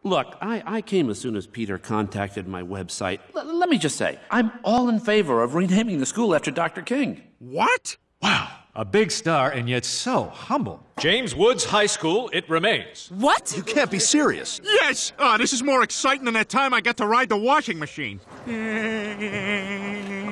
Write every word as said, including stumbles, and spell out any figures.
Look, I, I came as soon as Peter contacted my website. L- let me just say, I'm all in favor of renaming the school after Doctor King. What? Wow, a big star and yet so humble. James Woods High School, it remains. What? You can't be serious. Yes! Oh, this is more exciting than that time I got to ride the washing machine.